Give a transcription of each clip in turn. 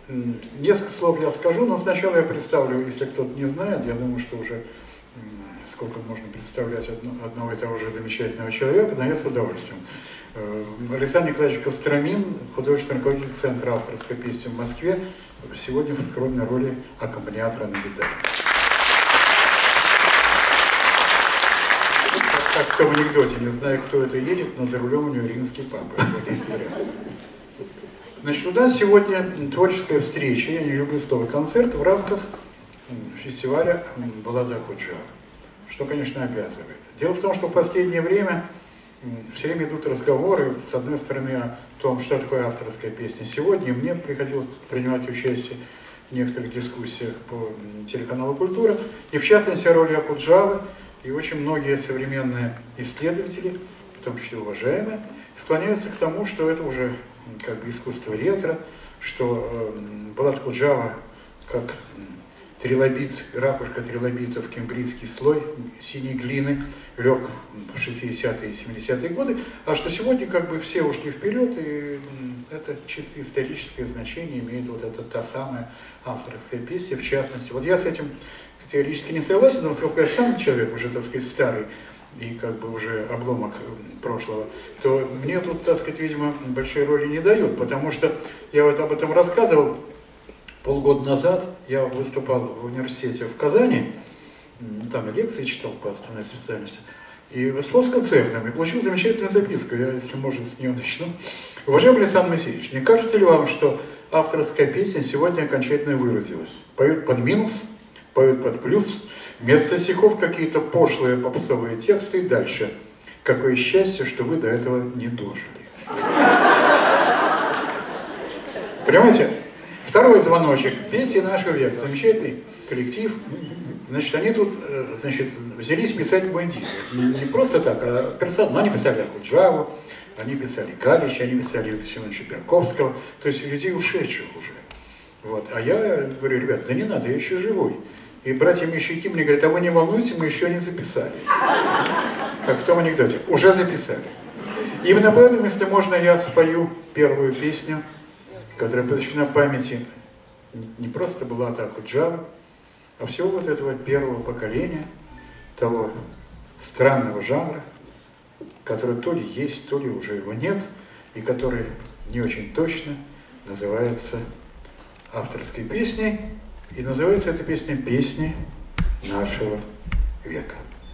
Несколько слов я скажу, но сначала я представлю, если кто-то не знает, я думаю, что уже сколько можно представлять одного и того же замечательного человека, но я с удовольствием. Александр Николаевич Костромин, художественный руководитель Центра авторской песни в Москве, сегодня в скромной роли аккомпаниатора на гитаре. Как в том анекдоте, не знаю, кто это едет, но за рулем у него римский папа. Значит, у нас сегодня творческая встреча, я не люблю слово концерт, в рамках фестиваля Булата Акуджава, что, конечно, обязывает. Дело в том, что в последнее время все время идут разговоры, с одной стороны, о том, что такое авторская песня. Сегодня мне приходилось принимать участие в некоторых дискуссиях по телеканалу «Культура», и в частности о роли Акуджавы, и очень многие современные исследователи, в том числе уважаемые, склоняются к тому, что это уже как бы искусство ретро, что Булат Акуджава как трилобит, ракушка трилобита в кембрийский слой синей глины лег в 60-е и 70-е годы, а что сегодня как бы все ушли вперед, и это чисто историческое значение имеет вот эта та самая авторская песня, в частности. Вот я с этим категорически не согласен, но поскольку я сам человек уже, так сказать, старый и как бы уже обломок прошлого, то мне тут, так сказать, видимо, большой роли не дают, потому что я вот об этом рассказывал. Полгода назад я выступал в университете в Казани, там лекции читал по основной специальности, и выступал с концертом, и получил замечательную записку, я, если можно, с нее начну. Уважаемый Александр Моисеевич, не кажется ли вам, что авторская песня сегодня окончательно выразилась? Поют под минус, поют под плюс, вместо стихов какие-то пошлые попсовые тексты, и дальше. Какое счастье, что вы до этого не дожили. Понимаете? Второй звоночек. Песни нашего века. Замечательный коллектив. Значит, они тут, значит, взялись писать бандиты. Не просто так, а персонально. Но они писали Акуджаву, они писали Галича, они писали Виктора Семеновича Берковского. То есть людей ушедших уже. Вот. А я говорю, ребят, да не надо, я еще живой. И братья Мещики мне говорят, а вы не волнуйтесь, мы еще не записали. Как в том анекдоте. Уже записали. Именно поэтому, если можно, я спою первую песню, которая посвящена памяти не просто Булата Акуджавы, а всего вот этого первого поколения, того странного жанра, который то ли есть, то ли уже его нет, и который не очень точно называется авторской песней, и называется эта песня «Песни нашего века».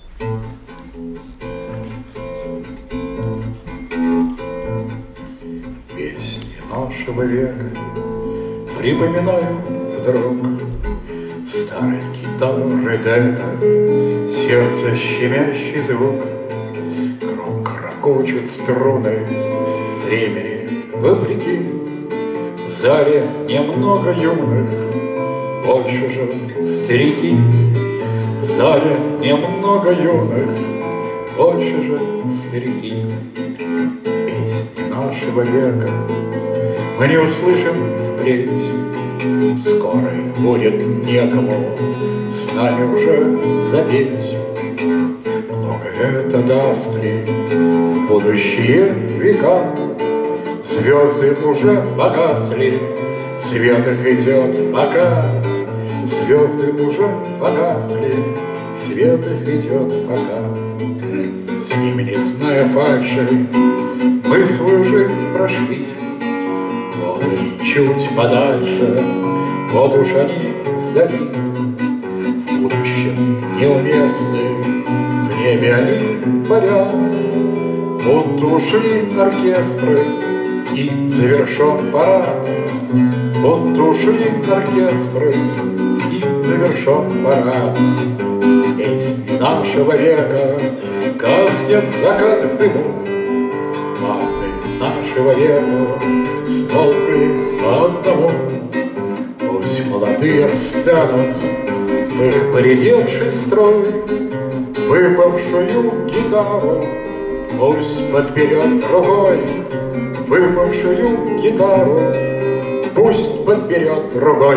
Песни нашего века припоминаю вдруг старые гитары дека, сердце щемящий звук, громко ракочут струны времени вопреки. В зале немного юных, больше же старики. В зале немного юных, больше же старики. Песни нашего века мы не услышим впредь, скоро их будет некому с нами уже запеть. Много это даст ли в будущие века? Звезды уже погасли, свет их идет пока. Звезды уже погасли, свет их идет пока. С ними, не зная фальши, мы свою жизнь прошли. Вот они чуть подальше, вот уж они вдали. В будущем неуместны, в небе они парят. Будто ушли оркестры, и завершен парад. Будто ушли оркестры, и завершен парад. Песни нашего века гаснет закат в дыму. Парты нашего века смолкли по одному. Пусть молодые встанут в их поредевший строй, выпавшую гитару пусть подберет другой. Выпавшую гитару пусть подберет другой.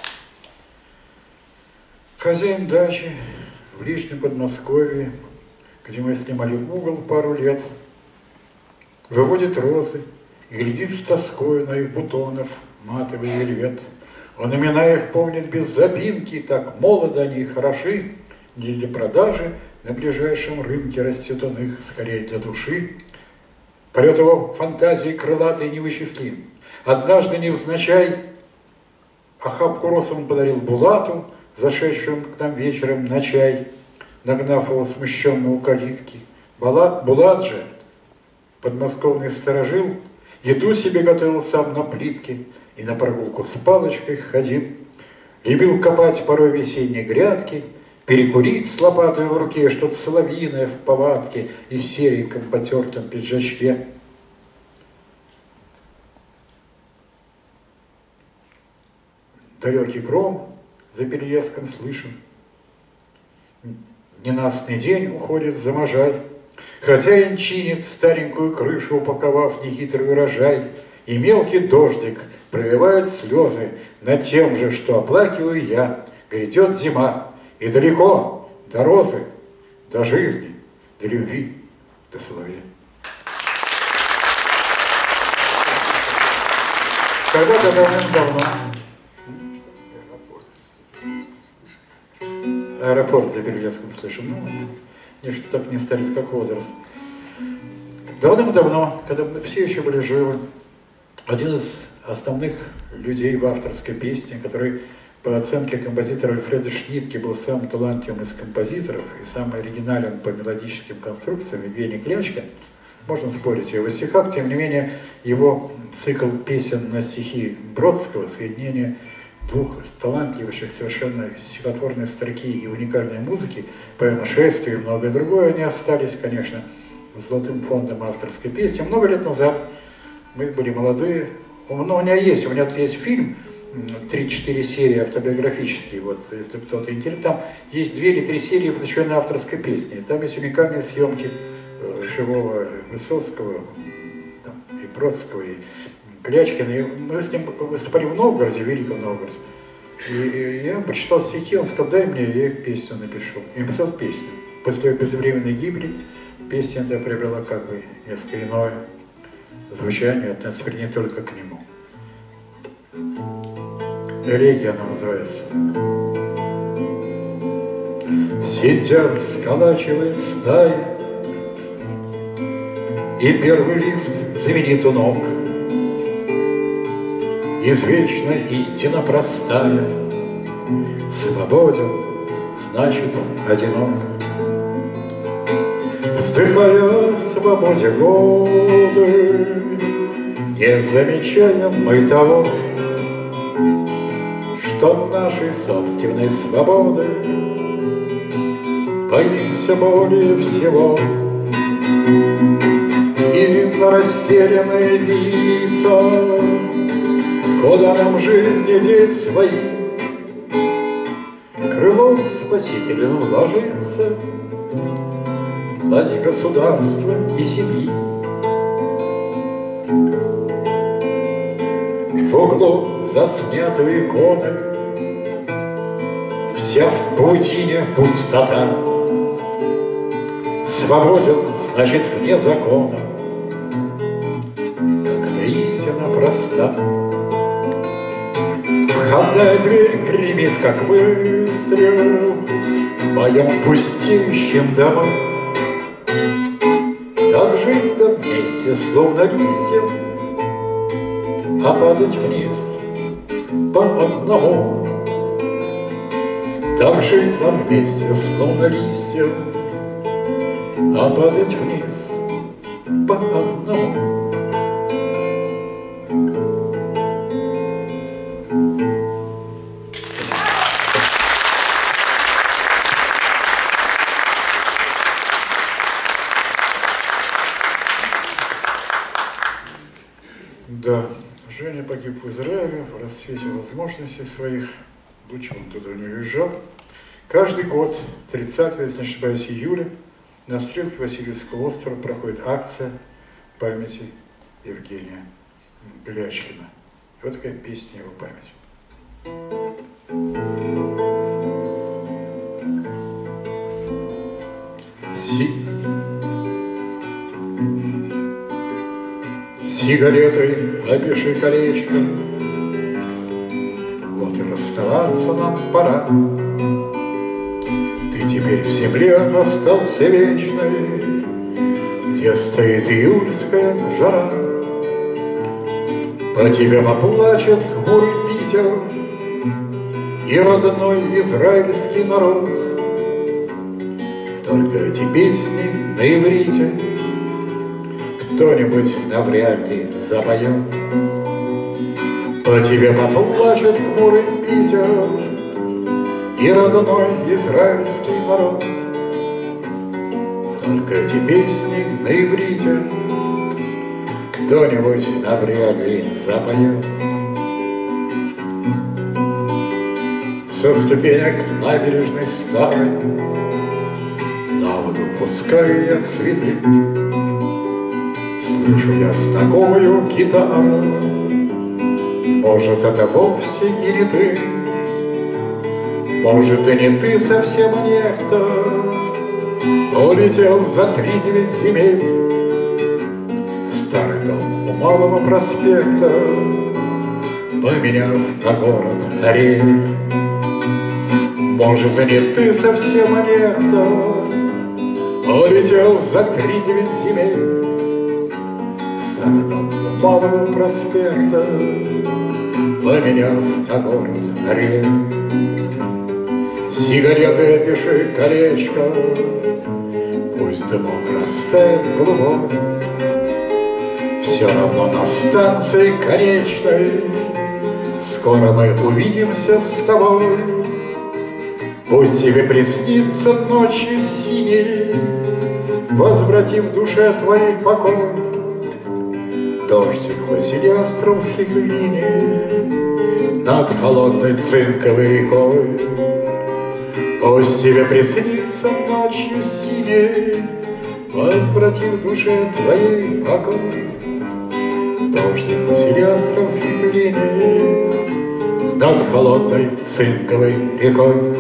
Хозяин дачи в личном Подмосковье где мы снимали угол пару лет, выводит розы и глядит с тоской на их бутонов матовый вельвет. Он имена их помнит без запинки, так молодо они и хороши, не для продажи, на ближайшем рынке растет он их, скорее для души. Полет его фантазии крылатый невычислим. Однажды невзначай охапку роз он подарил Булату, зашедшему к нам вечером на чай, нагнав его смущенно у калитки. Булат же, подмосковный сторожил, еду себе готовил сам на плитке и на прогулку с палочкой ходил. Любил копать порой весенние грядки, перекурить с лопатой в руке что-то соловьиное в повадке и сереньком потертом пиджачке. Далекий гром за перелеском слышен, ненастный день уходит за можай. Хозяин чинит старенькую крышу, упаковав нехитрый урожай, и мелкий дождик проливает слезы над тем же, что оплакиваю я. Грядет зима, и далеко до розы, до жизни, до любви, до соловья. Когда-то давным-давно аэропорт за Берлинском слышим. Ну, ничто так не старит, как возраст. Давным-давно, когда мы все еще были живы, один из основных людей в авторской песне, который по оценке композитора Альфреда Шнитке был самым талантливым из композиторов и самый оригинален по мелодическим конструкциям, Евгений Клячкин, можно спорить о его стихах, тем не менее его цикл песен на стихи Бродского, соединение двух талантливейших совершенно стихотворной строки и уникальной музыки, поэма «Шествие» и многое другое, они остались, конечно, золотым фондом авторской песни. Много лет назад мы были молодые, но у меня есть фильм, 3-4 серии автобиографические, вот, если кто-то интересен, там есть 2 или 3 серии, посвященные авторской песне, там есть уникальные съемки живого Высоцкого, там, и Бродского, и Клячкина, и мы с ним выступали в Новгороде, в Великом Новгороде, и я прочитал стихи, он сказал: дай мне, я песню напишу, и написал песню. После безвременной гибели песня эта приобрела как бы несколько иное звучание, относится теперь не только к нему. Элегия она называется. Сентябрь сколачивает стаи, и первый лист звенит у ног. Извечна истина простая: свободен, значит одинок. Вздыхая о свободе годы, не замечаем мы того, что нашей собственной свободы боимся более всего. И на растерянные лица, куда нам жизни деть свои, крылом спасительным ложится власть государства и семьи. В углу засмятую иконы, вся в паутине пустота. Свободен, значит, вне закона, когда истина проста. Входная дверь гремит, как выстрел в моем пустеющем дому. Так жить да вместе, словно листьям, а падать вниз по одному. Так жить да вместе, словно листьям, а падать вниз по одному. Да, Женя погиб в Израиле в расцвете возможностей своих. Лучше он туда не уезжал. Каждый год, 30, если не ошибаюсь, июля, на стрелке Васильевского острова проходит акция памяти Евгения Клячкина. И вот такая песня его памяти. Сигаретой опиши колечко, вот и расставаться нам пора. Ты теперь в земле остался вечной, где стоит июльская жара. По тебе поплачет хмурый Питер и родной израильский народ. Только эти песни на иврите кто-нибудь навряд ли запоет. По тебе поплачет хмурый Питер и родной израильский народ. Только эти песни на иврите кто-нибудь навряд ли запоет. Со ступенек набережной старой на воду пускаю я цветы. Слышу я знакомую гитару, может, это вовсе и не ты, может, и не ты совсем, а некто улетел за 3-9 земель. Старый дом у Малого проспекта, поменяв на город Ариэль. Может, и не ты совсем, а некто улетел за 3-9 земель. Старый дом у Малого проспекта, поменяв на город Ариэль. Сигареты опиши колечко, пусть дымок растает голубой. Все равно на станции конечной скоро мы увидимся с тобой. Пусть тебе приснится ночью синей, возвратив душе твоей покой. Дождик Василиостровских линий над холодной цинковой рекой. Пусть тебе приснится ночью синей, возвратив душе твоей покой. Дождик Василиостровских линий над холодной цинковой рекой.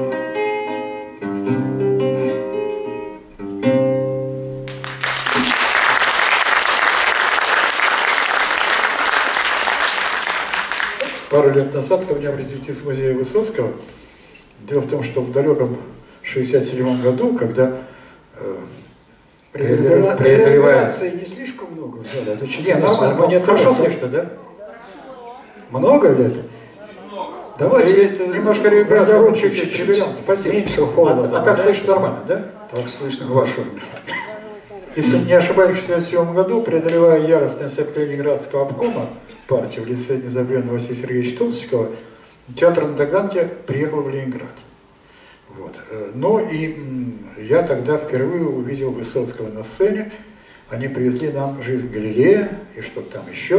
Пару лет назад ко мне обратились из музея Высоцкого. Дело в том, что в далеком 1967 году, когда преодолевается не слишком много в зале, это очень нормально, хорошо слышно, да? Много лет? Давайте немножко реабилитацию чуть-чуть приберем. Спасибо. Меньше холода. А так слышно нормально, да? Так слышно хорошо. Если не ошибаюсь, в 1967 году, преодолевая яростное сопротивление Ленинградского обкома партии в лице незабвенного Василия Сергеевича Толстикова, театр на Таганке приехал в Ленинград. Вот. Ну и я тогда впервые увидел Высоцкого на сцене. Они привезли нам «Жизнь Галилея» и что-то там еще.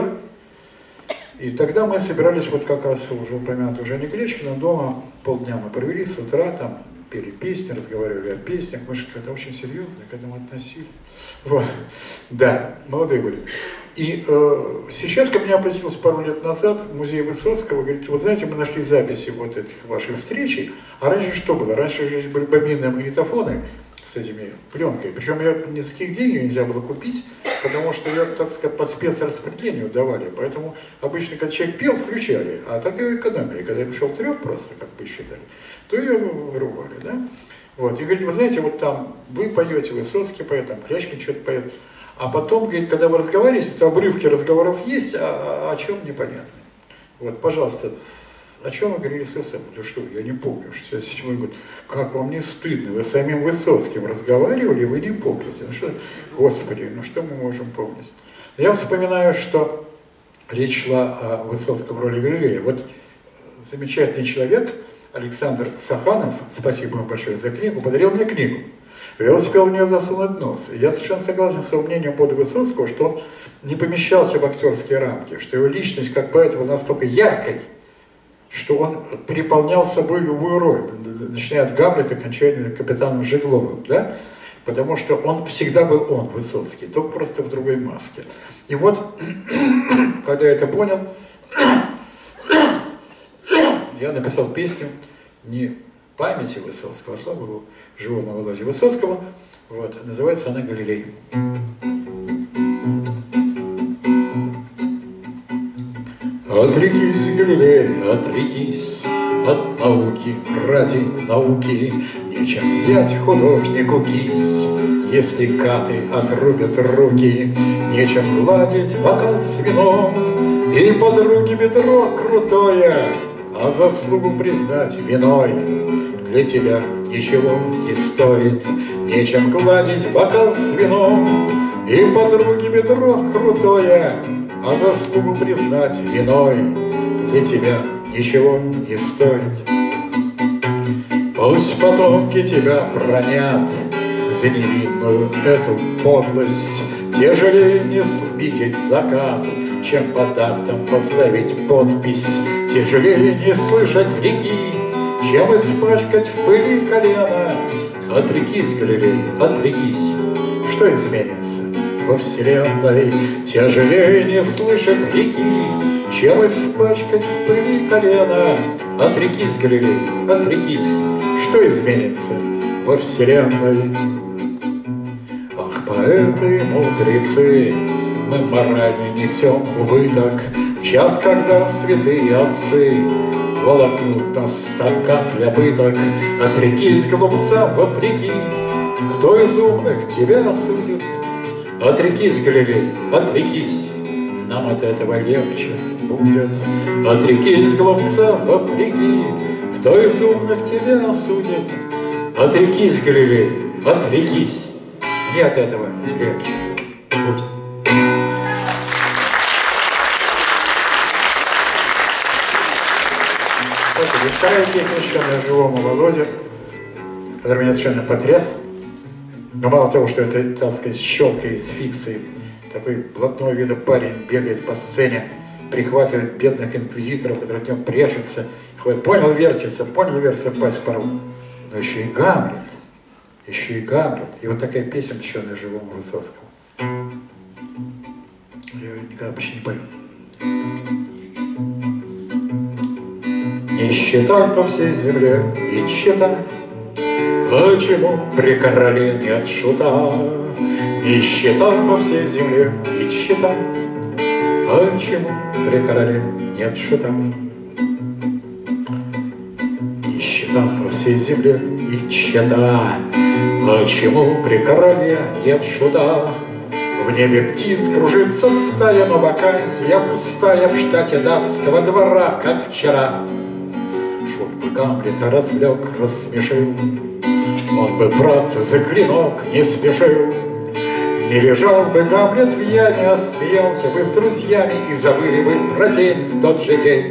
И тогда мы собирались, вот как раз уже упомянутый Женя Клечкина, дома полдня мы провели с утра, там пели песни, разговаривали о песнях. Мы же когда очень серьезно к этому относились. Вот. Да, молодые были. И сейчас ко мне обратился пару лет назад в музей Высоцкого, говорит, вот знаете, мы нашли записи вот этих ваших встреч, а раньше что было? Раньше же были бобинные магнитофоны с этими пленкой, причем ее ни за каких денег нельзя было купить, потому что ее, так сказать, по спецраспределению давали, поэтому обычно, когда человек пел, включали, а так ее экономили, когда я пришел треп просто, как бы считали, то ее вырубали, да? Вот, и говорит, вы знаете, вот там вы поете, Высоцкий поет, там Клячкин что-то поет, а потом, говорит, когда вы разговариваете, то обрывки разговоров есть, а о чем непонятно. Вот, пожалуйста, о чем вы говорили с Высоцким? Да что, я не помню, 67-й год. Как вам не стыдно? Вы с самим Высоцким разговаривали, вы не помните. Ну что, Господи, ну что мы можем помнить? Я вспоминаю, что речь шла о Высоцком в роли Галилея. Вот замечательный человек Александр Саханов, спасибо ему большое за книгу, подарил мне книгу. Я успел в нее засунуть нос. И я совершенно согласен с его мнением по поводу Высоцкого, что он не помещался в актерские рамки, что его личность как поэт была настолько яркой, что он переполнял собой любую роль, начиная от Гамлета, кончая капитаном Жегловым, да? Потому что он всегда был он, Высоцкий, только просто в другой маске. И вот, когда я это понял, я написал песню не памяти Высоцкого, слава Богу, живому Володе Высоцкому, Вот, называется она «Галилей». Отрекись, Галилей, отрекись от науки, ради науки нечем взять художнику кисть. Если каты отрубят руки, нечем гладить бокал с вином, и подруги бедро крутое, а заслугу признать виной. Для тебя ничего не стоит, нечем гладить бокал с вином, и подруги бедро крутое, а заслугу признать виной. Для тебя ничего не стоит. Пусть потомки тебя бронят за невинную эту подлость, тяжелее не видеть закат, чем по тактам поставить подпись. Тяжелее не слышать реки, чем испачкать в пыли колено. Отрекись, Галилей, отрекись, что изменится во вселенной? Тяжелее не слышать реки, чем испачкать в пыли колено. Отрекись, Галилей, отрекись, что изменится во вселенной? Ах, поэты и мудрецы, мы морально несем убыток в час, когда святые отцы волокнут нас станкам для пыток. Отрекись, глупцам вопреки, кто из умных тебя осудит? Отрекись, Галилей, отрекись, нам от этого легче будет. Отрекись, глупцам вопреки, кто из умных тебя осудит? Отрекись, Галилей, отрекись, мне от этого легче будет. И вторая песня, посвященная живому Володе, который меня совершенно потряс. Но мало того, что это, так сказать, щелкой с фиксой, такой блатной вида парень бегает по сцене, прихватывает бедных инквизиторов, которые от него прячутся, понял, вертится, пасть порву. Но еще и Гамлет, И вот такая песня, посвященная живому Высоцкому. Я ее никогда почти не пою. Нищета по всей земле и чета, почему при короле нет шута? Нищета по всей земле и чета, почему при короле нет шута? Нищета по всей земле и чета, почему при короле нет шута? В небе птиц кружится стая, но вакансия пустая в штате датского двора, как вчера. Шут бы Гамлета развлек, рассмешил, он бы браться за клинок не спешил. Не лежал бы Гамлет в яме, а смеялся бы с друзьями, и забыли бы про день в тот же день.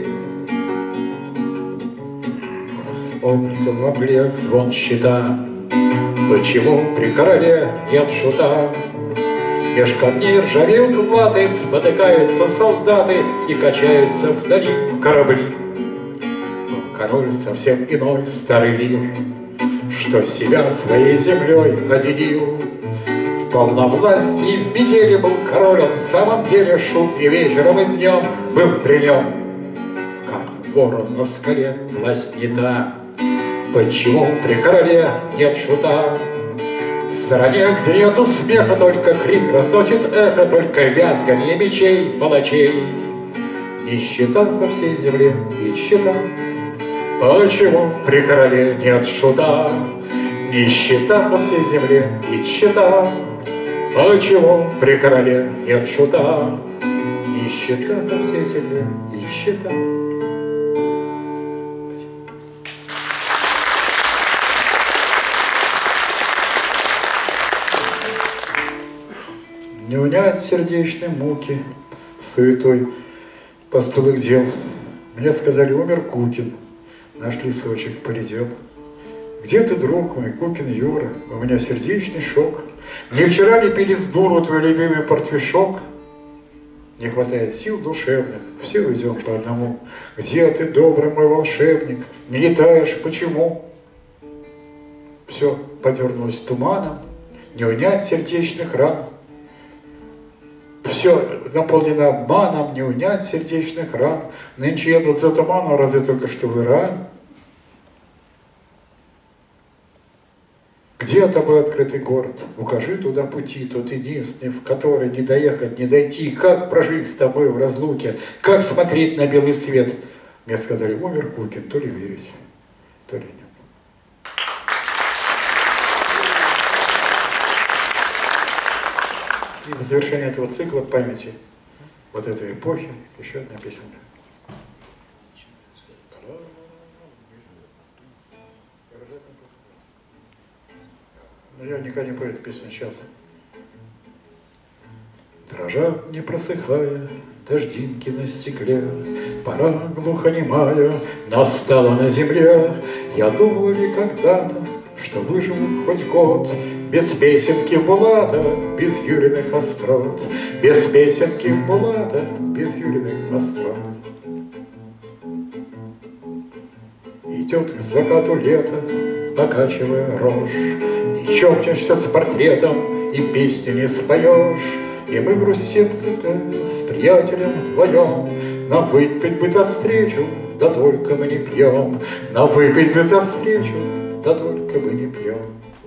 Вспомни-ка в обле звон щита, почему при короле нет шута? Меж камней ржавеют латы, спотыкаются солдаты, и качаются вдали корабли. Но король совсем иной, старый Лир, что себя своей землей оделил. В полновластии, в метели был король, он в самом деле шут, и вечером, и днем был при нем. Как ворон на скале, власть не та, почему при короле нет шута? В стороне, где нету смеха, только крик разносит эхо, только лязганье мечей, палачей. Нищета по всей земле и щета, почему при короле нет шута? Нищета по всей земле и щета, почему при короле нет шута? Нищета по всей земле и щета. Не унять сердечной муки суетой постылых дел. Мне сказали, умер Кукин, наш лесочек поредел. Где ты, друг мой, Кукин Юра? У меня сердечный шок. Не вчера ли пили с дуру твой любимый портвишок? Не хватает сил душевных, все уйдем по одному. Где ты, добрый мой волшебник? Не летаешь, почему? Все подернулось туманом, не унять сердечных ран. Все наполнено обманом, не унять сердечных ран. Нынче едут за туманом, разве только что в Иран. Где тобой открытый город? Укажи туда пути, тот единственный, в который не доехать, не дойти. Как прожить с тобой в разлуке? Как смотреть на белый свет? Мне сказали, умер Кукин, то ли верить, то ли нет. И в завершение этого цикла памяти вот этой эпохи еще одна песенка. Но я никогда не пою эту песню сейчас. Дрожат, не просыхая, дождинки на стекле, пора глухонемая настала на земле. Я думал ли когда-то, что выживу хоть год без песенки Булата, без Юриных острот, без песенки Булата, без Юриных острот. Идет к закату лето, покачивая рожь, не чокнешься с портретом и песни не споешь. И мы грустим с приятелем вдвоем, нам выпить бы за встречу, да только мы не пьем. Нам выпить бы за встречу, да только мы не пьем.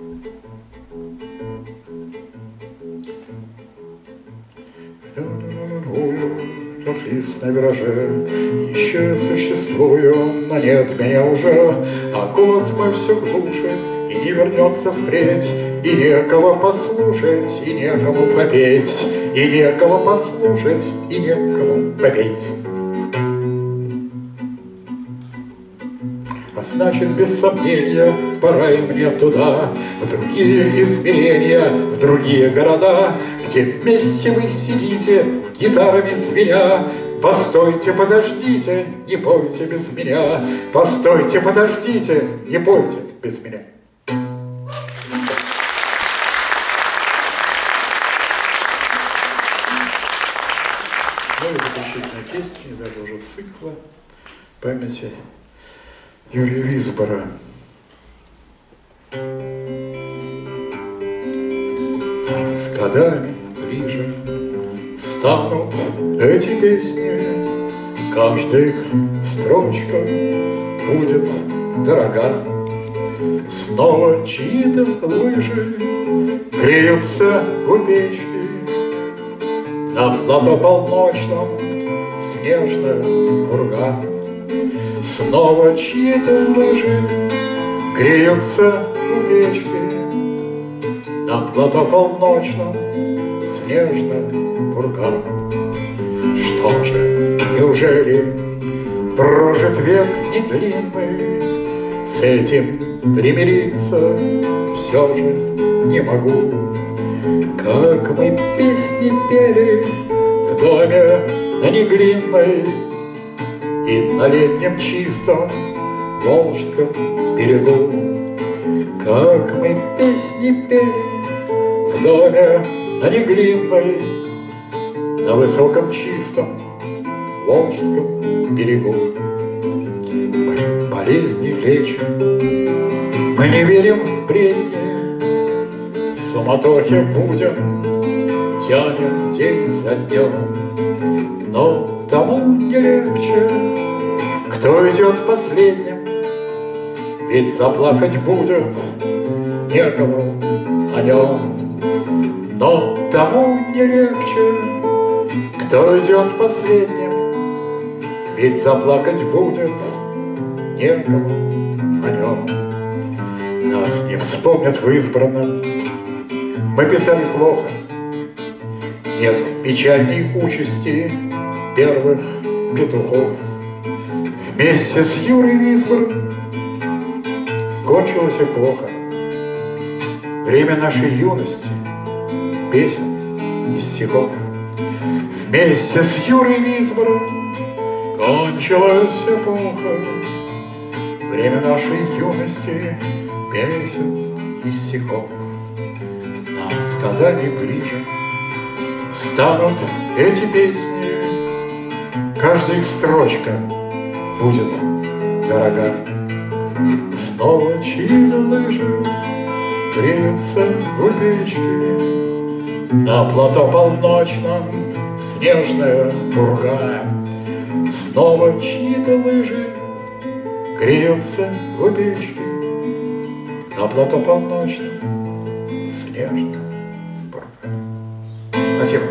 Как лист на вираже, еще существую, но нет меня уже, а голос мой все глуше и не вернется впредь, и некого послушать, и некому попеть, и некого послушать, и некому попеть. А значит, без сомнения, пора и мне туда, в другие измерения, в другие города, где вместе вы сидите, гитарами звеня. Постойте, подождите, не пойте без меня. Постойте, подождите, не пойте без меня. Ну и заключительная песня из этого же цикла памяти Юрия Висбора. С годами ближе станут эти песни, каждая их строчка будет дорога. Снова чьи-то лыжи греются у печки, на плато полночном снежная пурга. Снова чьи-то лыжи греются у печки, на плато полночном снежная пурга. Что же, неужели прожит век не длинный? С этим примириться все же не могу. Как мы песни пели в доме на Неглинной и на летнем чистом Волжском берегу. Как мы песни пели в доме на Неглинной, на высоком чистом Волжском берегу. Мы болезни лечим, мы не верим в бредни, суматохе будем, тянем день за днем. Но тому не легче, кто идет последним, ведь заплакать будет некому о нем. Но тому не легче, кто идет последним, ведь заплакать будет некому о нем. Нас не вспомнят в избранном, мы писали плохо, нет печальной участи первых петухов. Вместе с Юрой Висбором кончилось и плохо. Время нашей юности, песен и стихов. Вместе с Юрой Висбором кончилась эпоха. Время нашей юности, песен и стихов. Нас годами ближе станут эти песни, каждая их строчка будет дорога. Снова чьи-то лыжи греются у печки, на плато полночном снежная пурга. Снова чьи-то лыжи греются у печки, на плато полночном, снежная пурга. Спасибо.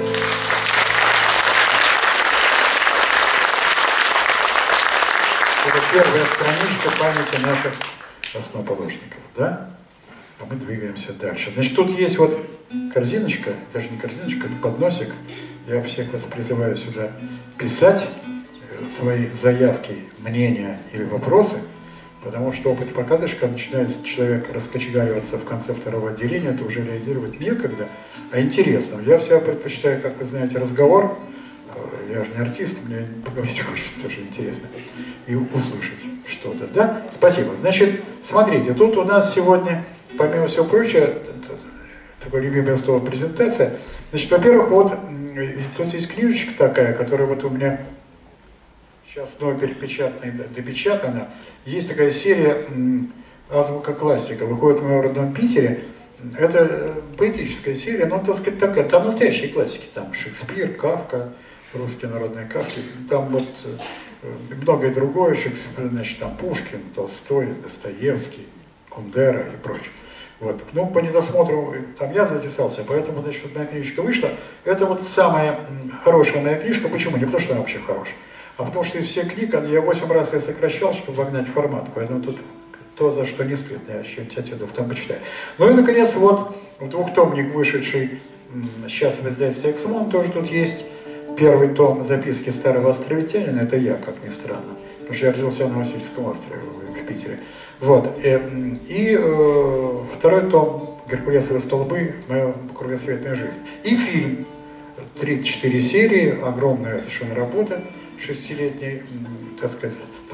Это первая страничка памяти наших основоположников, да? А мы двигаемся дальше. Значит, тут есть вот корзиночка, даже не корзиночка, это подносик. Я всех вас призываю сюда писать свои заявки, мнения или вопросы, потому что опыт показывает, что когда начинает человек раскочегариваться в конце второго отделения, то уже реагировать некогда, а интересно. Я всегда предпочитаю, как вы знаете, разговор. Я же не артист, мне поговорить хочется, тоже интересно. И услышать что-то, да? Спасибо. Значит, смотрите, тут у нас сегодня, помимо всего прочего, такое любимое слово презентация. Значит, во-первых, вот тут есть книжечка такая, которая вот у меня сейчас снова перепечатана и допечатана. Есть такая серия «Азбука классика», выходит в моем родном Питере. Это поэтическая серия, но, так сказать, такая, там настоящие классики, там Шекспир, Кафка, русские народные кавки, там вот многое другое, Шекспир, значит, там Пушкин, Толстой, Достоевский, Кундера и прочее. Вот. Ну, по недосмотру, там я затесался, поэтому, значит, вот моя книжечка вышла. Это вот самая хорошая моя книжка. Почему? Не потому, что она вообще хорошая, а потому что из всех книг я 8 раз ее сокращал, чтобы вогнать в формат. Поэтому тут то, за что не стыдно, я еще тетядов там почитаю. Ну и, наконец, вот двухтомник, вышедший сейчас в издательстве «Эксмон», тоже тут есть. Первый том «Записки старого островитянина» — это я, как ни странно, потому что я родился на Васильевском острове в Питере. Вот. И второй том «Геркулесовы столбы. Моя кругосветная жизнь». И фильм. 34 серии, огромная совершенно работа, 6-летней, так сказать,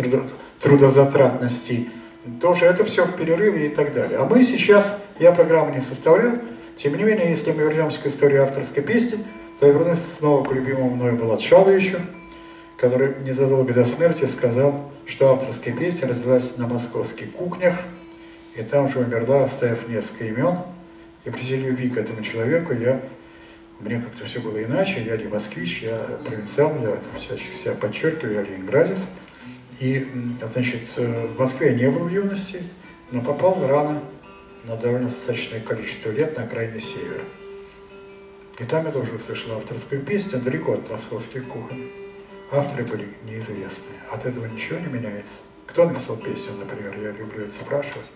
трудозатратности. Тоже это все в перерыве и так далее. А мы сейчас, я программу не составлял, тем не менее, если мы вернемся к истории авторской песни, то я вернусь снова к любимому мною Булат-Шаловичу, который незадолго до смерти сказал, что авторская песня родилась на московских кухнях, и там же умерла, оставив несколько имен. И при всей любви к этому человеку мне как-то все было иначе, я не москвич, я провинциал, я всячески себя подчеркиваю, я ленинградец. И, значит, в Москве я не был в юности, но попал рано, на довольно достаточное количество лет, на крайний север. И там я тоже услышал авторскую песню, далеко от московских кухонь. Авторы были неизвестные. От этого ничего не меняется. Кто написал песню, например, я люблю это спрашивать.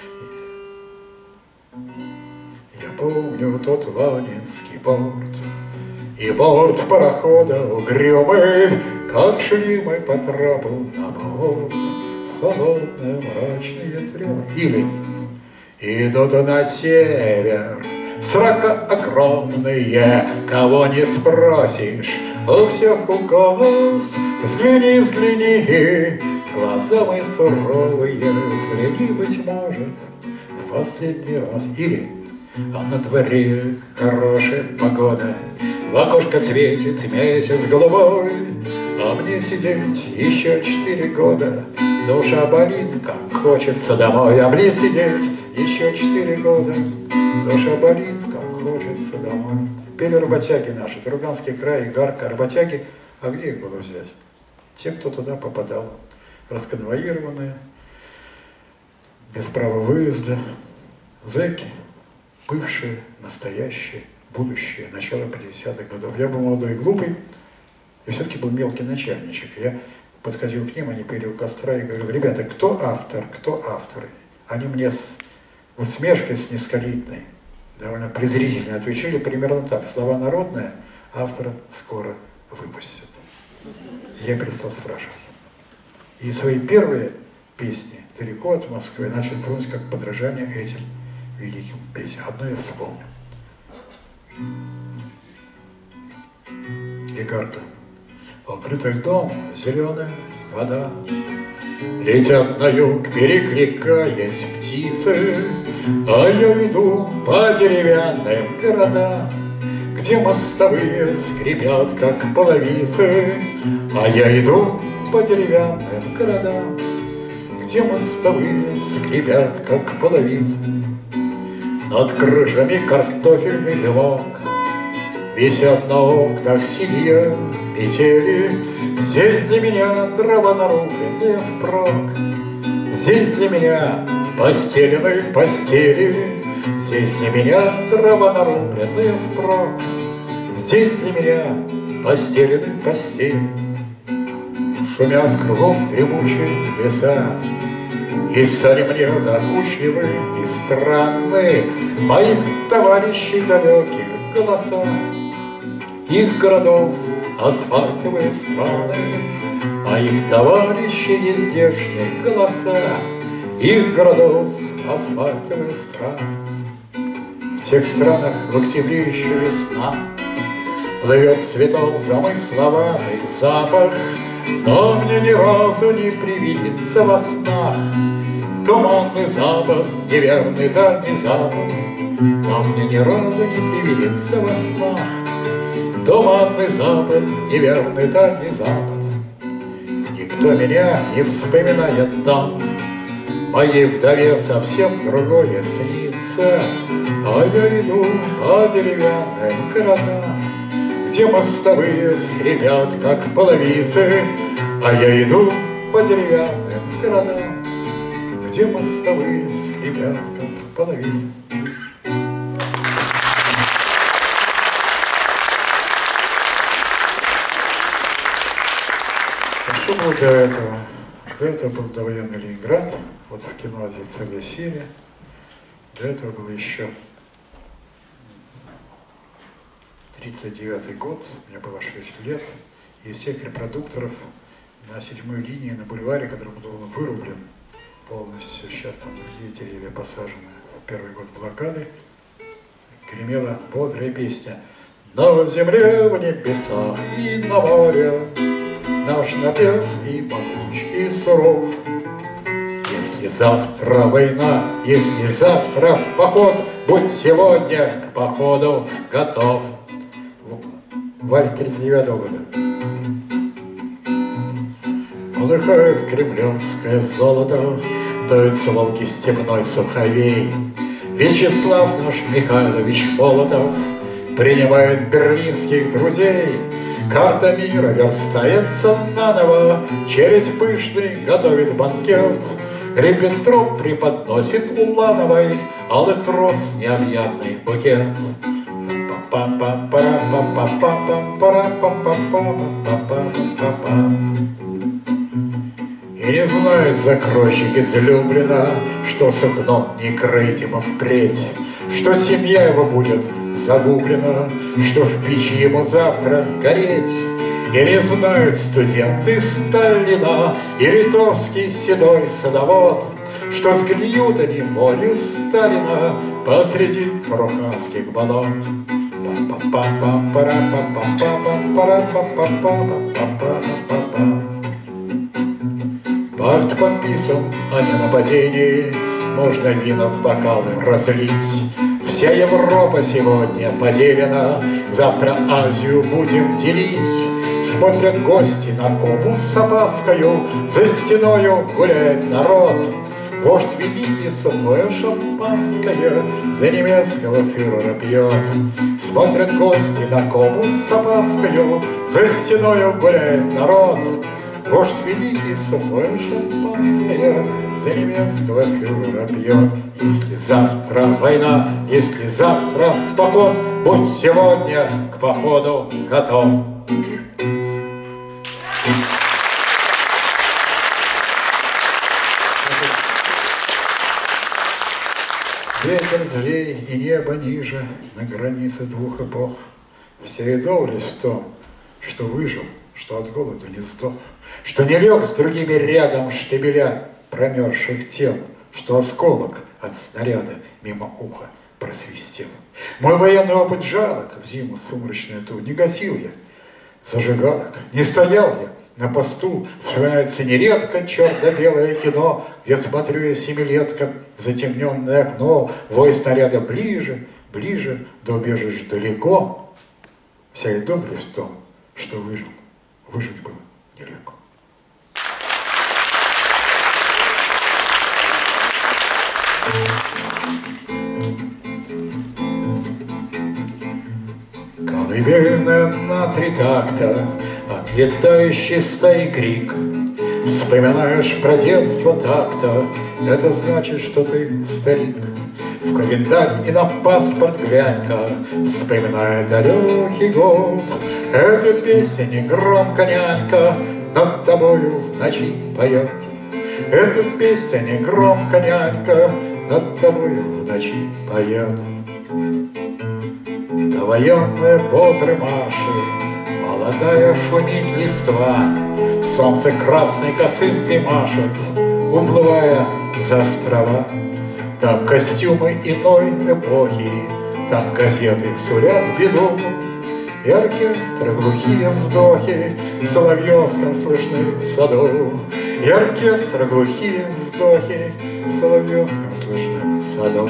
Я помню тот Ванинский порт и борт парохода угрюмый, как шли мы по трапу на борт, холодные мрачные трёмы. Или идут на север срока огромные, кого не спросишь, у всех указ. Взгляни, взгляни, глаза мои суровые, взгляни, быть может, в последний раз. Или на дворе хорошая погода, в окошко светит месяц голубой, а мне сидеть еще 4 года, душа болит, как хочется домой. А мне сидеть еще 4 года, душа болит, как хочется домой. Пели работяги наши, Друганский край, Игарка, работяги. А где их было взять? Те, кто туда попадал, расконвоированные, без права выезда, зэки, бывшие, настоящие, будущее, начало 50-х годов. Я был молодой и глупый, и все-таки был мелкий начальничек. Я подходил к ним, они пели у костра и говорил: ребята, кто автор, кто автор? Они мне с усмешкой снисходительной, довольно презрительно отвечали примерно так: слова народные, автора скоро выпустят. Я перестал спрашивать. И свои первые песни далеко от Москвы начал помнить как подражание этим великим песням. Одно я вспомнил. Игарка. Укрыта льдом зеленая вода, летят на юг, перекликаясь птицы, а я иду по деревянным городам, где мостовые скрипят, как половицы. А я иду по деревянным городам, где мостовые скрипят, как половицы. Над крышами картофельный дымок, висят на окнах синие метели. Здесь для меня дрова нарубленные впрок, здесь для меня постелены постели. Здесь для меня дрова нарубленные впрок. Здесь для меня постелены постели. Шумят кругом дремучие леса, и стали мне докучливы и странны моих товарищей далеких голоса. Их городов асфальтовые страны, моих товарищей нездешние голоса. Их городов асфальтовые страны. В тех странах в октябре еще весна, плывет цветов замысловатый запах, но мне ни разу не привидится во снах туманный запад, неверный дальний запад. Но мне ни разу не привидится во снах туманный запад, неверный дальний запад. Никто меня не вспоминает там, моей вдове совсем другое снится. А я иду по деревянным городам, где мостовые скрипят, как половицы. А я иду по деревянным городам, где мостовые скрипят, как половицы. Что было до этого? До этого был довоенный Ленинград, вот в кино «Одна целая серия». До этого было еще 1939 год, мне было 6 лет, и из всех репродукторов на 7-й линии на бульваре, который был вырублен полностью, сейчас там другие деревья посажены, в первый год блокады, гремела бодрая песня: «На земле, в небесах и на море наш напев и могуч, и суров. Если завтра война, если завтра в поход, будь сегодня к походу готов». Вальс 39-го года. Полыхает кремлевское золото, дуется волги степной суховей. Вячеслав наш Михайлович Молотов принимает берлинских друзей. Карта мира верстается наново, челядь пышный готовит банкет. Риббентроп преподносит Улановой алых роз необъятный букет. И не знает закройщик излюблено, что сукном не крыть ему впредь, что семья его будет загублена, что в печи ему завтра гореть. И не знают студенты Сталина и литовский седой садовод, что сгниют они волю Сталина посреди труханских болот. Пакт подписан о ненападении, можно вина в бокалы разлить. Вся Европа сегодня поделена, завтра Азию будем делить. Смотрят гости на Кубу с опаскою, за стеною гуляет народ. Вождь великий сухое шампанское за немецкого фюрера пьет. Смотрят гости на Кубу с опаскою, за стеною гуляет народ. Вождь великий сухое шампанское за немецкого фюрера пьет. Если завтра война, если завтра в поход, будь сегодня к походу готов. Ветер злей и небо ниже, на границе двух эпох. Вся и доблесть в том, что выжил, что от голода не сдох, что не лег с другими рядом штабеля промерзших тел, что осколок от снаряда мимо уха просвистел. Мой военный опыт жалок в зиму сумрачную ту, не гасил я зажигалок, не стоял я на посту. Вспоминается нередко черно-белое кино, где смотрю я семилетка, затемненное окно, вой снаряда ближе, ближе, да убежишь далеко. Вся и доблесть в том, что выжил, выжить было нелегко. Колыбельная на 3 такта, отлетающий стаи крик. Вспоминаешь про детство так-то, это значит, что ты старик. В календарь и на паспорт глянь-ка, вспоминая далекий год. Эту песню негромко нянька над тобою в ночи поет. Эту песню негромко нянька над тобою в ночи поет. Довоенные бодры Маши, молодая шумит листва, солнце красной косынкой машет, уплывая за острова. Там костюмы иной эпохи, там газеты сулят беду, и оркестры глухие вздохи в Соловьевском слышны в саду. И оркестры глухие вздохи в Соловьевском слышны в саду.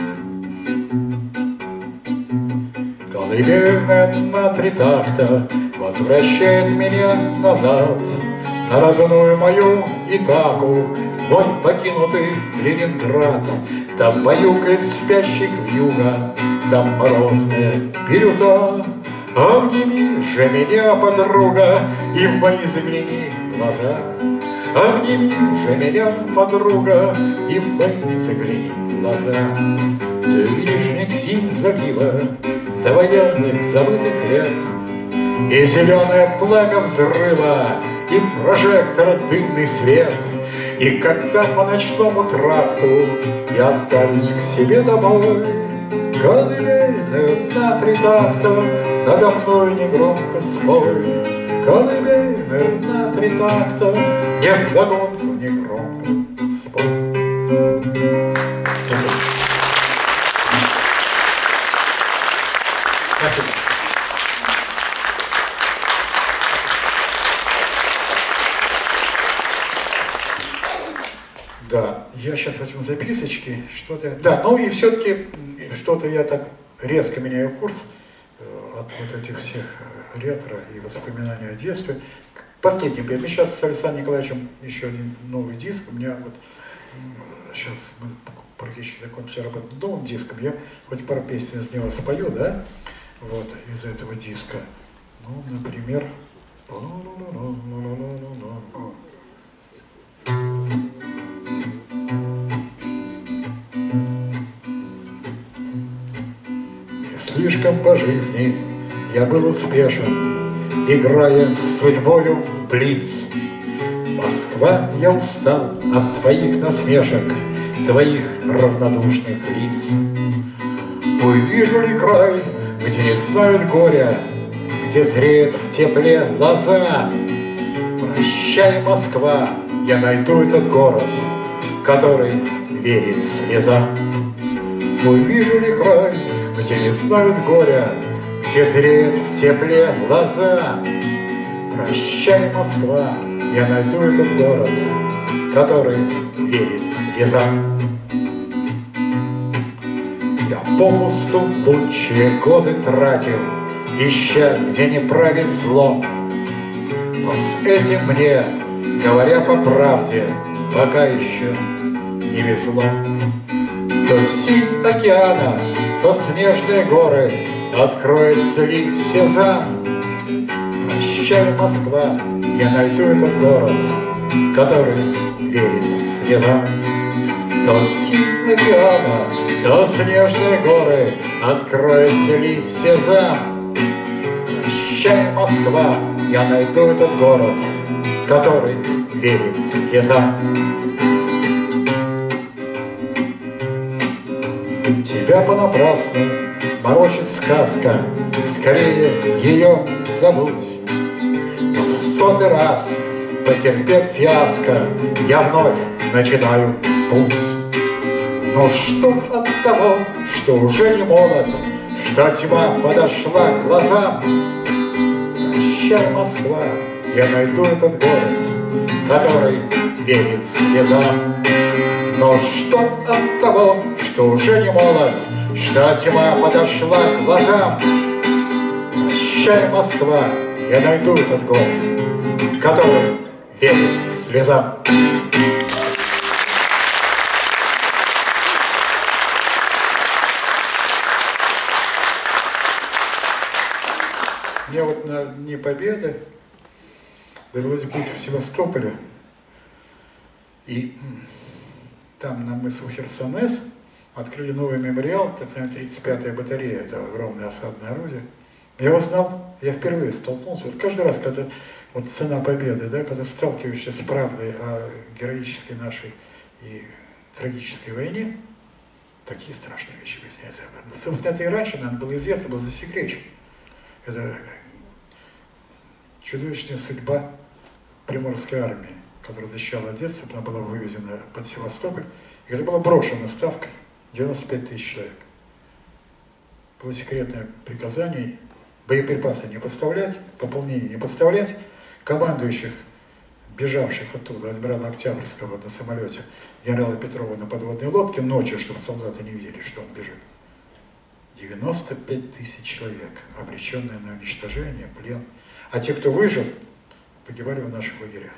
Колыбельная на три такта возвращает меня назад на родную мою Итаку, мой покинутый Ленинград. Там баюкает спящих вьюга, там морозная бирюза. Обними же меня, подруга, и в мои загляни глаза. Обними же меня, подруга, и в мои загляни глаза. Ты видишь в них синь залива до военных забытых лет, и зеленое пламя взрыва, и прожектора дымный свет. И когда по ночному тракту я отправлюсь к себе домой, колыбельную на три такта надо мной негромко спой. Колыбельную на три такта не вдогонку негромко спой. Спасибо. Спасибо. Да, я сейчас возьму записочки, что-то... Да, ну и все-таки что-то я так резко меняю курс от вот этих всех ретро и воспоминаний о детстве. Последний бед. Мы сейчас с Александром Николаевичем еще один новый диск. У меня вот сейчас мы практически закончили работу над новым диском. Я хоть пару песен из него спою, да? Вот, из этого диска. Ну, например... Слишком по жизни я был успешен, играя с судьбою блиц. Москва, я устал от твоих насмешек, твоих равнодушных лиц. Увижу ли край, где не знают горя, где зреет в тепле лоза? Прощай, Москва, я найду этот город, который верит слезам. Увижу ли край, где не знают горя, где зреет в тепле лоза? Прощай, Москва, я найду этот город, который верит слезам. Я попусту лучшие годы тратил, ища, где не правит зло. Но с этим мне, говоря по правде, пока еще не везло. То синь океана, то снежные горы, откроется ли сезам? Прощай, Москва, я найду этот город, который верит слезам. То синь океана, то снежные горы, откроется ли сезам? Прощай, Москва, я найду этот город, который верит слезам. Тебя понапрасну морочит сказка, скорее ее забудь. Но в сотый раз, потерпев фиаско, я вновь начинаю путь. Но что от того, что уже не молод, что тьма подошла к глазам? Прощай, Москва, я найду этот город, который верит слезам. Но что от того, что уже не молод, что тьма подошла к глазам? Прощай, Москва, я найду этот город, который верит слезам. Мне вот на Дни Победы довелось быть в Севастополе, и там на мысу Херсонес открыли новый мемориал, так называемая 35-я батарея, это огромное осадное орудие. Я узнал, я впервые столкнулся, вот каждый раз, когда вот цена победы, да, когда сталкиваешься с правдой о героической нашей и трагической войне, такие страшные вещи выясняются. Собственно, это и раньше, наверное, было известно, было засекречено. Это чудовищная судьба Приморской армии, которая защищала Одессу, она была вывезена под Севастополь, и это была брошена ставкой 95 тысяч человек. Было секретное приказание боеприпасы не подставлять, пополнение не подставлять, командующих, бежавших оттуда, адмирала Октябрьского на самолете, генерала Петрова на подводной лодке ночью, чтобы солдаты не видели, что он бежит. 95 тысяч человек, обреченные на уничтожение, плен. А те, кто выжил, погибали в наших лагерях.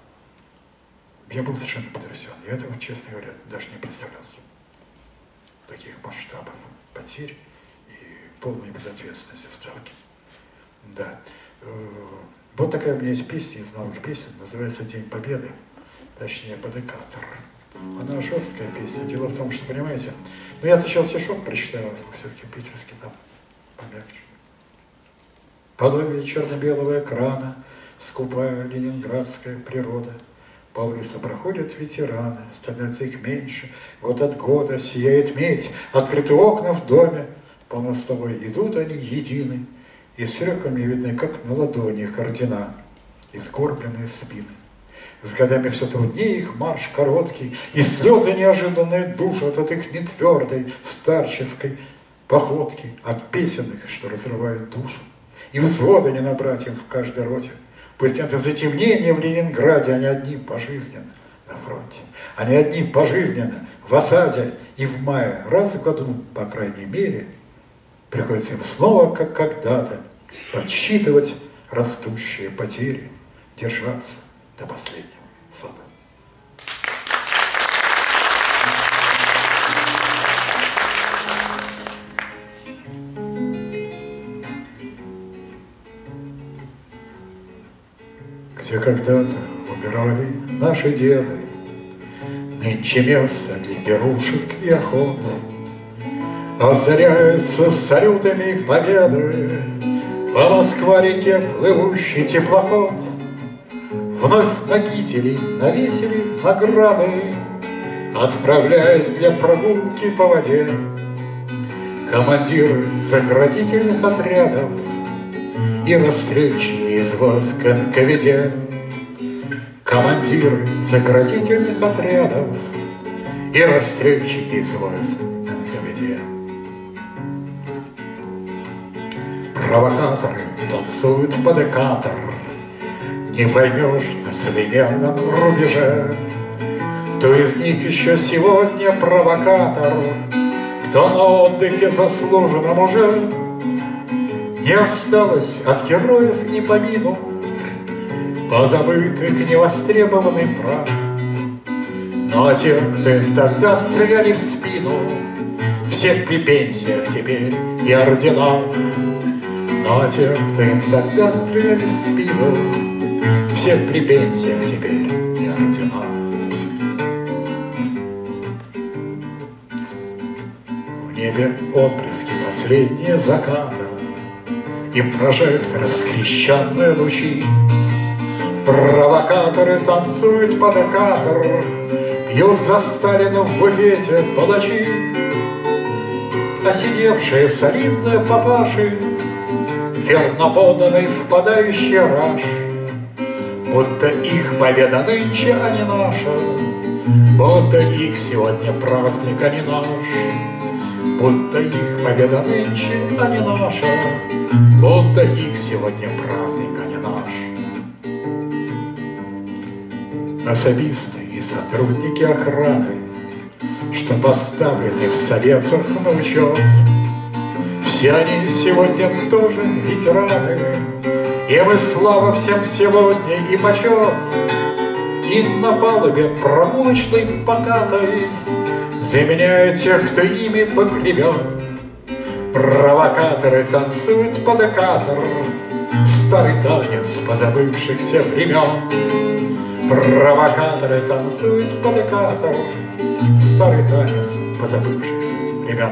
Я был совершенно потрясен. Я этого, честно говоря, даже не представлял себе. Таких масштабов потерь и полной безответственности ставки. Да. Вот такая у меня есть песня из новых песен, называется «День Победы», точнее «Подекатор». Она жесткая песня. Дело в том, что, понимаете, ну я сначала стишок прочитал, все-таки питерский там помягче. Подобие черно-белого экрана, скупая ленинградская природа. По улице проходят ветераны, становится их меньше, год от года сияет медь, открыты окна в доме, по мостовой идут они едины, и сверху видны, как на ладони их ордена, и сгорбленные спины. С годами все труднее их марш короткий, и слезы неожиданные душат от их нетвердой старческой походки, от песен их, что разрывают душу. И взводы не набрать им в каждой роте. Пусть это затемнение в Ленинграде, они одни пожизненно на фронте. Они одни пожизненно в осаде и в мае. Раз в году, по крайней мере, приходится им снова, как когда-то, подсчитывать растущие потери, держаться до последнего сота. Где когда-то умирали наши деды, нынче место для берушек и охот. Озаряется салютами победы по Москва-реке плывущий теплоход. Вновь на кителей навесили награды, отправляясь для прогулки по воде. Командиры заградительных отрядов и расстрельщики из войск НКВД. Командиры заградительных отрядов и расстрельщики из войск НКВД. Провокаторы танцуют подекатор, не поймешь на современном рубеже. Кто из них еще сегодня провокатор, кто на отдыхе заслуженном уже. Не осталось от героев ни помину, позабытых невостребованный прах. Но те, кто им тогда стреляли в спину, всех при пенсиях теперь и орденах. Но те, кто им тогда стреляли в спину, всех при пенсиях теперь и орденах. В небе отблески последние заката и прожекторов скрещенные лучи. Провокаторы танцуют подекатор, пьют за Сталина в буфете палачи. А сидевшие солидные папаши, верно поданный впадающий раж, будто их победа нынче, а не наша, будто их сегодня праздник, а не наш. Будто их победа нынче, а не наша, будто их сегодня праздник, а не наш. Особисты и сотрудники охраны, что поставлены в советах на учет, все они сегодня тоже ветераны, им и слава всем сегодня и почет. И на палубе прогулочной покатой, заменяя тех, кто ими погребен, провокаторы танцуют подекатор, старый танец позабывшихся времен. Провокаторы танцуют подекатор, старый танец позабывшихся ребят.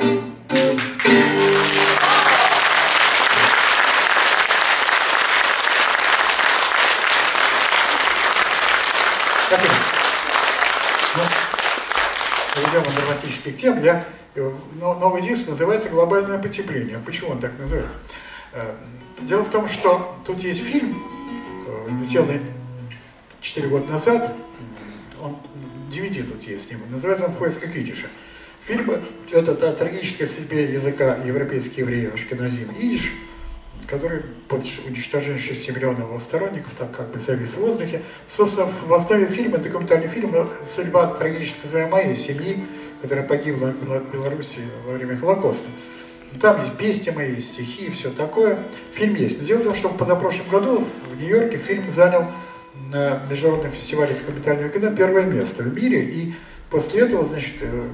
Спасибо. Ну, перейдем от драматических тем. Новый диск называется «Глобальное потепление». Почему он так называется? Дело в том, что тут есть фильм, сделанный 4 года назад, он DVD тут есть с ним, называется он «В поисках идиша». Фильм – это о трагической судьбе языка европейских евреев ашкеназим идиш, который под уничтожением 6 миллионов его сторонников так как бы завис в воздухе. Собственно, в основе фильма, документальный фильм, судьба трагической моей семьи, которая погибла в Беларуси во время Холокоста. Там есть песни мои, есть стихи и все такое. Фильм есть. Но дело в том, что в позапрошлом году в Нью-Йорке фильм занял на международном фестивале документального кино первое место в мире. И после этого, значит,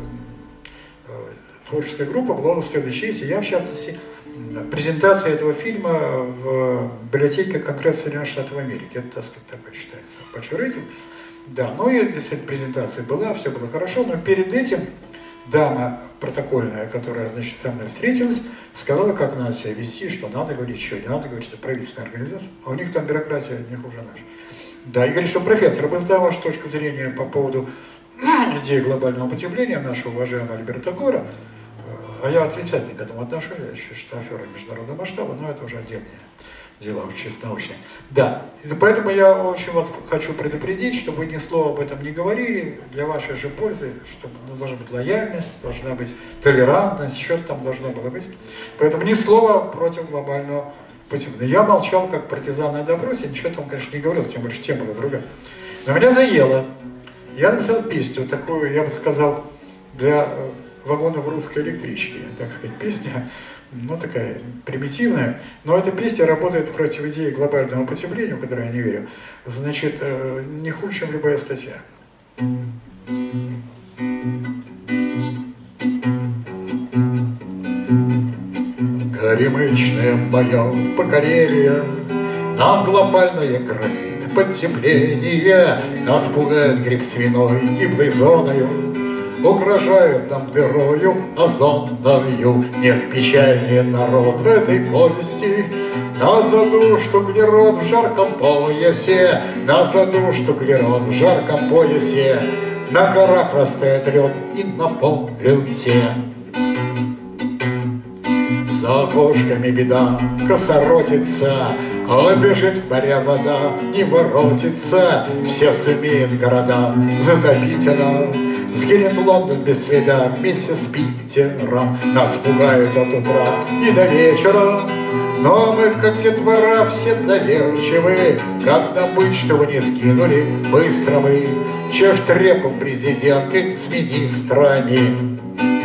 творческая группа была на следующей честь. Я, в частности, презентация этого фильма в библиотеке Конгресса Соединенных Штатов Америки. Это, так сказать, такой считается большой рейтинг. Да, ну и, действительно, презентация была, все было хорошо, но перед этим дама протокольная, которая, значит, со мной встретилась, сказала, как надо себя вести, что надо говорить, что не надо говорить, что правительственная организация, а у них там бюрократия не хуже наша. Да, и говорит, что профессор, вы знаете вашу точку зрения по поводу идеи глобального потепления нашего уважаемого Альберта Гора, а я отрицательно к этому отношусь, я считаю, что афера международного масштаба, но это уже отдельные дела, уж чисто научные. Да, и поэтому я очень вас хочу предупредить, чтобы вы ни слова об этом не говорили, для вашей же пользы, чтобы должна быть лояльность, должна быть толерантность, что-то там должно было быть. Поэтому ни слова против глобального потепления. Я молчал, как партизан на допросе, ничего там, конечно, не говорил, тем больше тема была другая. Но меня заело. Я написал песню, такую, я бы сказал, для вагонов русской электрички, так сказать, песня, ну, такая примитивная, но эта песня работает против идеи глобального потепления, в которой я не верю, значит, не хуже, чем любая статья. Горемычное мое поколение, нам глобальное грозит потепление, нас пугает гриб свиной, гиблой зоною, угрожают нам дырою озонною. Нет печальнее народ этой повести. Нас задушит углерод в жарком поясе, нас задушит углерод в жарком поясе. На горах растает лед и на полюсе. За окошками беда, косоротица, а бежит в моря вода, не воротится. Все сумеют города затопить она. Сгинет Лондон без следа вместе с Питером. Нас пугают от утра и до вечера, но мы, как детвора, все доверчивы. Как нам быть, чтобы не скинули быстро мы чешут репом президенты с министрами.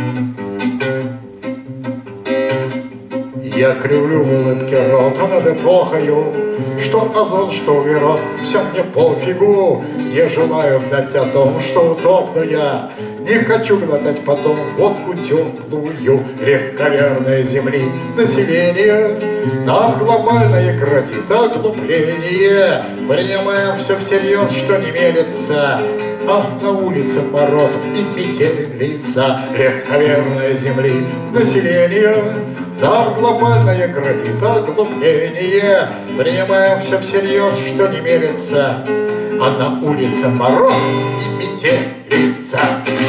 Я кривлю в улыбке рот над эпохою, что озон, что углерод, все мне пофигу. Не желаю знать о том, что утопну я, не хочу глотать потом водку теплую. Легковерной земли население нам глобальное грозит оглупление. Принимаем все всерьез, что не мелется, а на улице мороз и метелица. Легковерной земли население нам глобальное грозит оглупление. Принимаем все всерьез, что не мелется, а на улице мороз и метелица.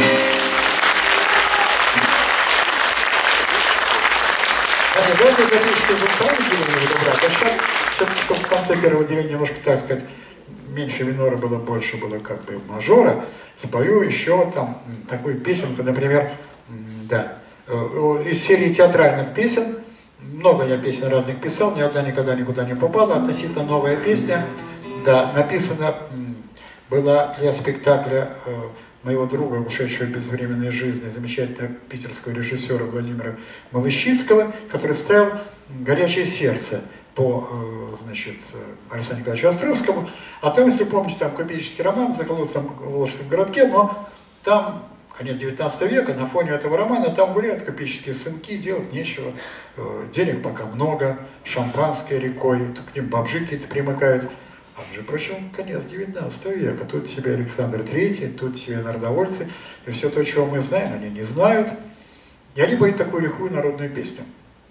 Давайте запишите во втором отделении добра. А сейчас, все-таки, чтобы в конце первого отделения немножко, так сказать, меньше минора было, больше было как бы мажора, спою еще там такую песенку, например, да, из серии театральных песен. Много я песен разных писал, ни одна никогда никуда не попала. Относительно новая песня, да, написана была для спектакля моего друга, ушедшего в безвременной жизни, замечательного питерского режиссера Владимира Малыщицкого, который ставил «Горячее сердце» по, значит, Александру Николаевичу Островскому. А там, если помните, там купеческий роман «Захолустном Волжском городке», но там конец 19 века, на фоне этого романа, там гуляют купеческие сынки, делать нечего, денег пока много, шампанское рекой, к ним бомжи какие-то примыкают. А между прочим, конец 19 века. Тут себе Александр III, тут себе народовольцы. И все то, чего мы знаем, они не знают. И они поют такую лихую народную песню.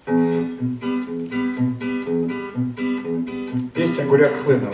Песня Гуляк-Хлынова.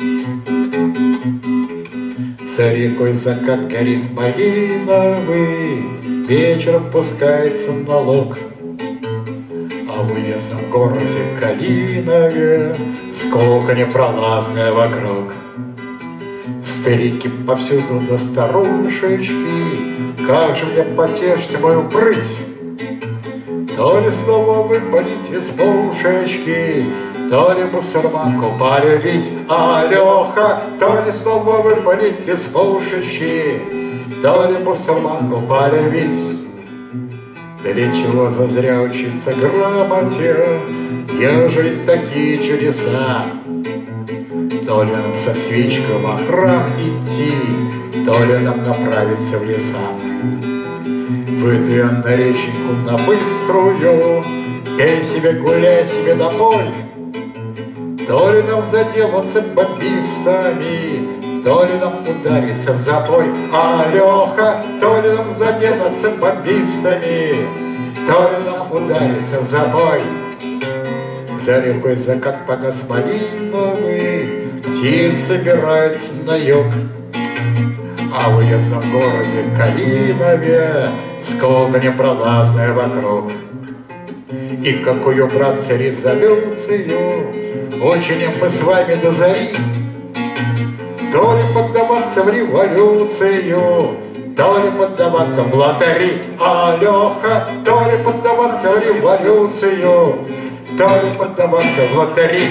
За рекой закат горит малиновый, вечером пускается налог. А в уездном городе Калинове сколько непролазное вокруг. Старики повсюду да старушечки, как же мне потешьте мою прыть. То ли снова выпалить из пушечки, то ли мусульманку полюбить, Алёха, то ли снова выпалить из пушечки, то ли мусульманку полюбить. Для чего зазря учиться грамоте, ежели такие чудеса? То ли нам со свечкой во храм идти, то ли нам направиться в леса. Выйду я на реченьку на быструю, пей себе, гуляй себе домой. То ли нам заделаться бомбистами, то ли нам удариться в запой, Алёха, то ли нам заделаться бомбистами, то ли нам удариться в запой. За рекой закат погас малиновый, птиц собирается на юг. А в уездном городе Калинове сколько непролазное вокруг. И какую, братцы, резолюцию учиним мы с вами до зари. То ли поддаваться в революцию, то ли поддаваться в лотереи, Алёха, то ли поддаваться в революцию, то ли поддаваться в лотереи.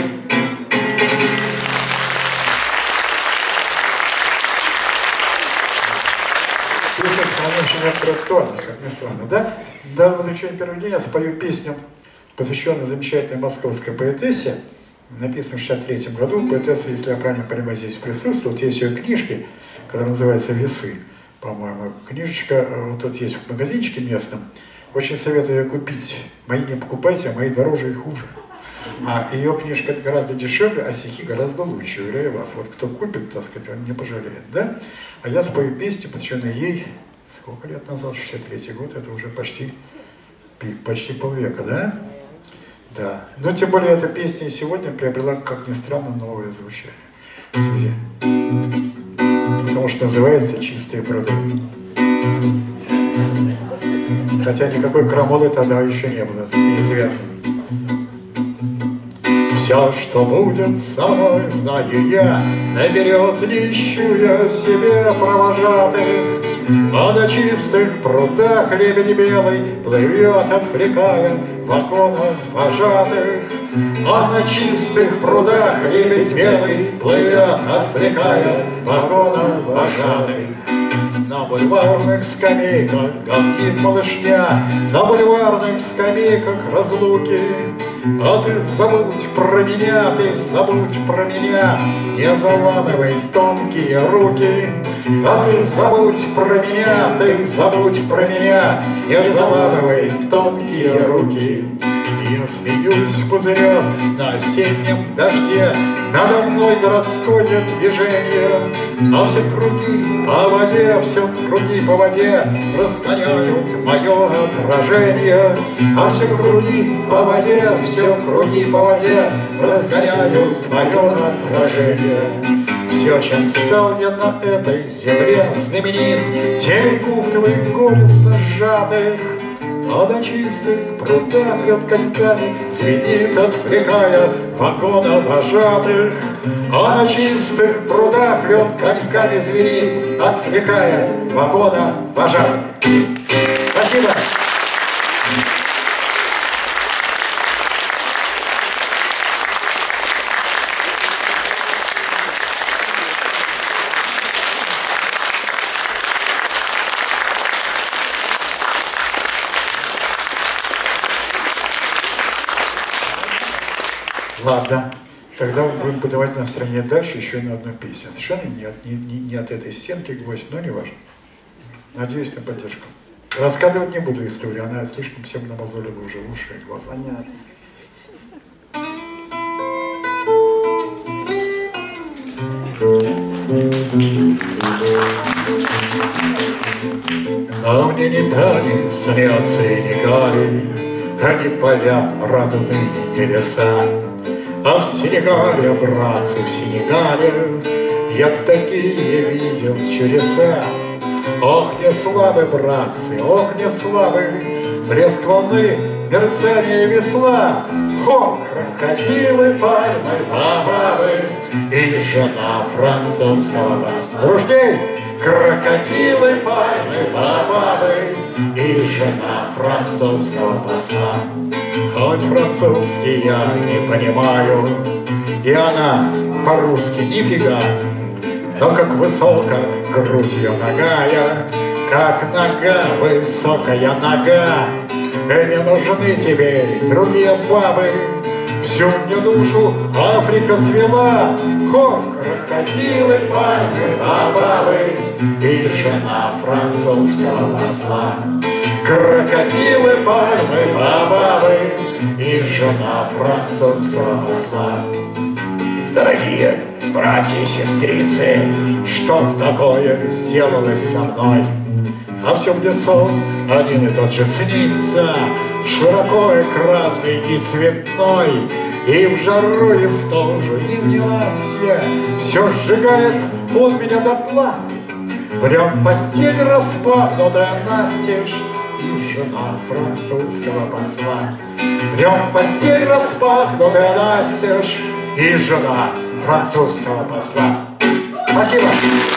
Песня, сохраняющая некоторую актуальность, как ни странно, да? До возвращения первый день я спою песню, посвященную замечательной московской поэтессе, написанной в 1963 году. Поэтесса, если я правильно понимаю, здесь присутствует. Есть ее книжки, которые называются «Весы», по-моему. Книжечка вот тут есть в магазинчике местном. Очень советую ее купить. Мои не покупайте, а мои дороже и хуже. А ее книжка гораздо дешевле, а стихи гораздо лучше, уверяю вас. Вот кто купит, так сказать, он не пожалеет, да? А я спою песню, посвященную ей, сколько лет назад, 63-й год, это уже почти полвека, да? Да. Но тем более эта песня сегодня приобрела, как ни странно, новое звучание. В связи. Потому что называется «Чистые пруды». Хотя никакой крамолы тогда еще не было, это неизвестно. Все, что будет со мной, знаю я, наперед не ищу я себе провожатых. А на чистых прудах лебедь белый плывет, отвлекая вагона вожатых. А на чистых прудах лебедь белый плывет, отвлекая вагона вожатых. На бульварных скамейках галдит малышня, на бульварных скамейках разлуки. А ты забудь про меня, ты забудь про меня, не заламывай тонкие руки. А ты забудь про меня, ты забудь про меня, не заламывай тонкие руки. Я смеюсь пузырем на осеннем дожде, надо мной городское движение. А все круги по воде, все круги по воде разгоняют мое отражение. А все круги по воде, все круги по воде разгоняют мое отражение. Все, чем стал я на этой земле знаменит, тем куфтовых горестно сжатых. А на чистых прудах лед коньками звенит, отвлекая вагона вожатых. А на чистых прудах лед коньками звенит, отвлекая вагона вожатых. Спасибо. Ладно, тогда будем подавать настроение дальше еще на одну песню. Совершенно не от этой стенки гвоздь, но не важно. Надеюсь на поддержку. Рассказывать не буду историю, она слишком всем намазолила уже уши и глаза. Понятно. не тали, смеются и не гали, а не поля родные, не леса. А в Сенегале, братцы, в Сенегале я такие видел чудеса. Ох, не слабы, братцы, ох, не слабы, блеск волны, мерцание весла. Хо, крокодилы, пальмы, бабабы и жена французского посла. Дружней! Крокодилы, пальмы, бабабы и жена французского посла. Хоть французский я не понимаю, и она по-русски нифига, но как высоко грудь ее нагая, как нога, высокая нога. Не нужны теперь другие бабы, всю мне душу Африка свела. Хо, крокодилы, пальмы, бабабы и жена французского посла. Крокодилы, пальмы, бабабы и жена французского посла. Дорогие братья и сестрицы, что такое сделалось со мной? А все мне сон один и тот же снится, широко экранный и цветной, и в жару, и в стужу, и в ненастье все сжигает он меня дотла. В нем постель распахнутая настежь, и жена французского посла. В нем постель распахнутая настежь, и жена французского посла. Спасибо.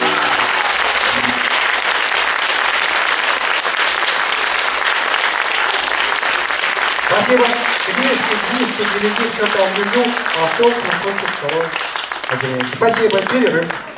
Спасибо. Книжки, диски, DVD, все там внизу, а в том после второй отделения. Спасибо. Перерыв.